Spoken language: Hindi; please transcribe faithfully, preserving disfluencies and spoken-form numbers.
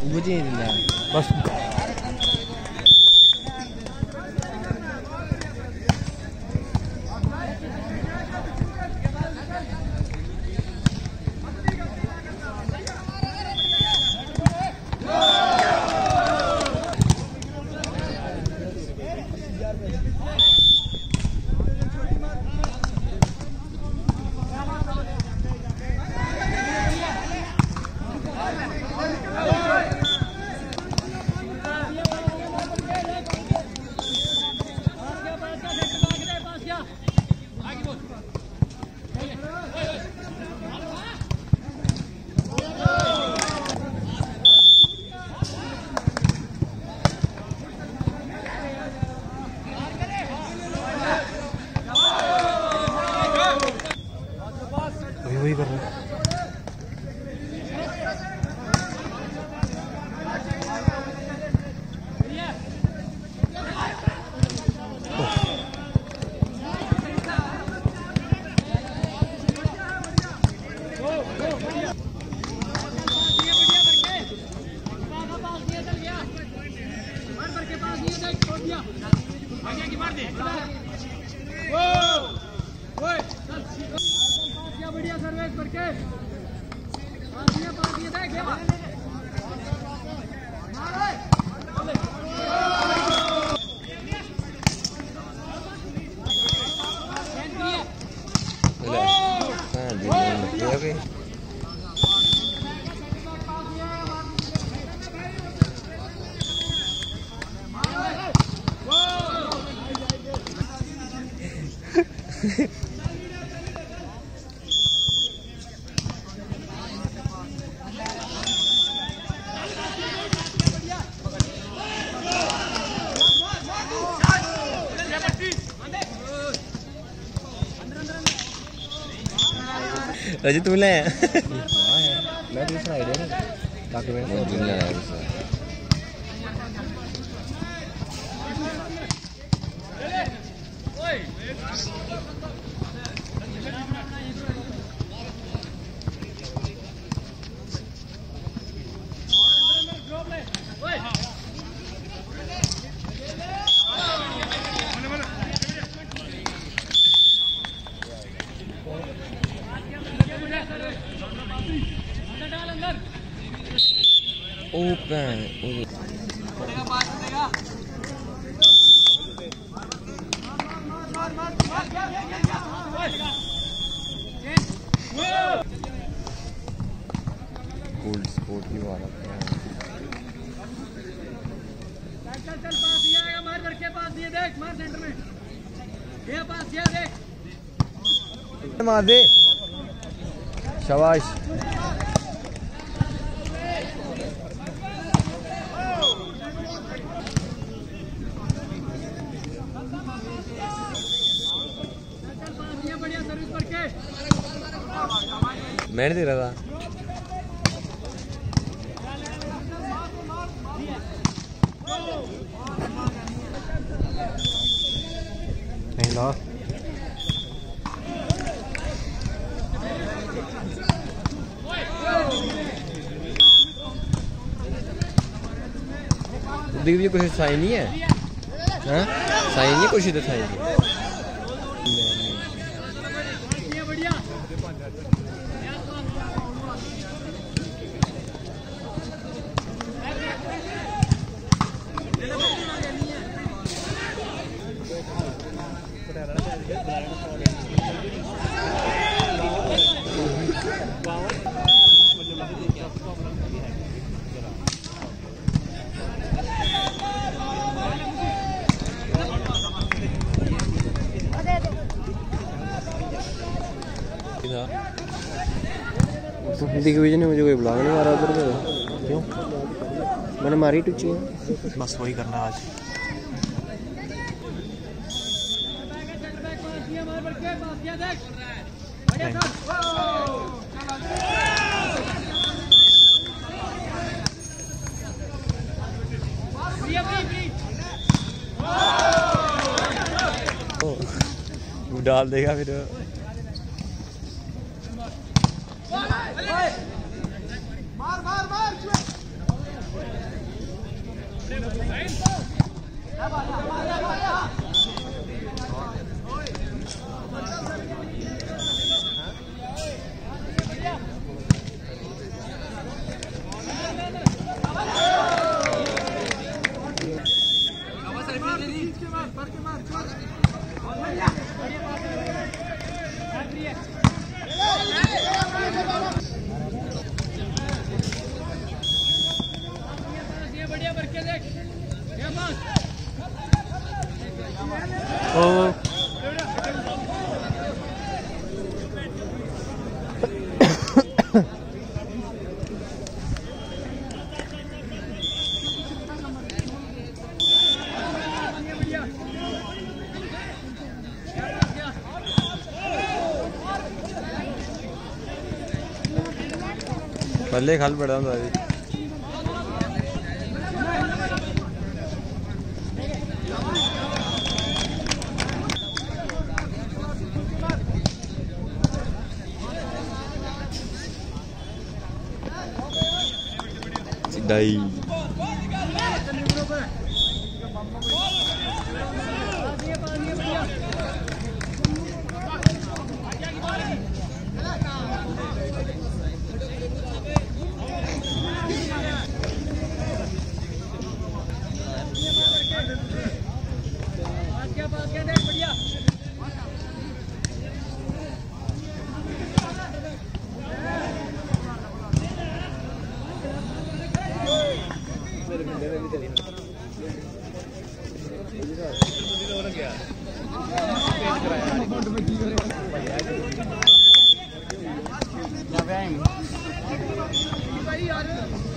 मुझे बस वही कर रहे हैं। बढ़िया सर्विस करके रजत तुम ले मैं दूसरा आइडिया नहीं बाकी मैं नहीं ले रहा ओपन गोल्ड स्पोर्ट की वाला चल चल पास दिया है मार करके पास दिए देख मार सेंटर में ये पास दिया देख मार दे शाबाश मैंने दे रहा था नहीं ला देखिए कुछ साइन नहीं है हाँ साइन नहीं कुछ इधर साइन नहीं दिग्विजय ने मुझे कोई ब्लॉग नहीं मारा उधर पे क्यों मैंने मारी टुच्ची बस वही करना आज वो डाल देगा फिर मार मार मार थल्ले खल बड़ा होंदा जी सीधा ही भाई यार